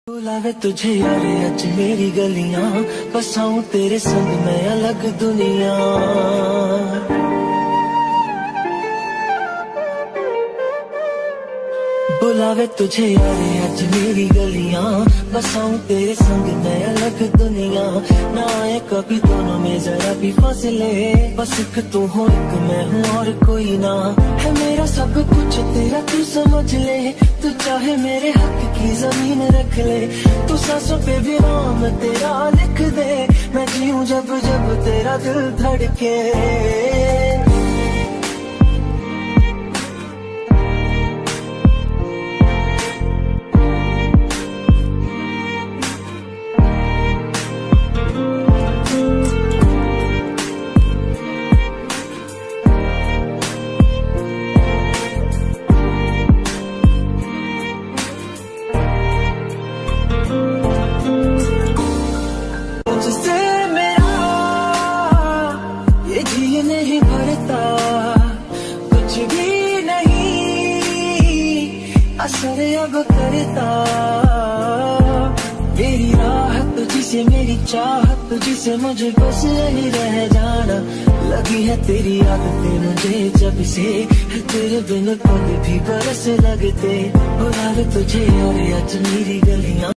बुलावे तुझे यार आज मेरी गलियां, बसाऊं तेरे संग मैं अलग दुनिया। बुलावे तुझे यार आज मेरी गलियां, बसाऊं तेरे संग मैं अलग दुनिया। ना आए कभी दोनों में जरा भी फासले, बस एक तू हो एक मैं हूँ और कोई ना। है मेरा सब कुछ तेरा तू समझ ले, तू चाहे मेरे हक की जमीन रख ले। तू सांसों पे भी नाम तेरा लिख दे, मैं जीऊं जब जब तेरा दिल धड़के। नहीं भरता कुछ भी नहीं असर अब करता। मेरी राहत तुझसे मेरी चाहत तुझसे मुझे बस यही रह जाना। लगी है तेरी आदतें मुझे जब से, तेरे बिन पल भी बरस लगते। बुलावे तुझे और आज मेरी गलियां।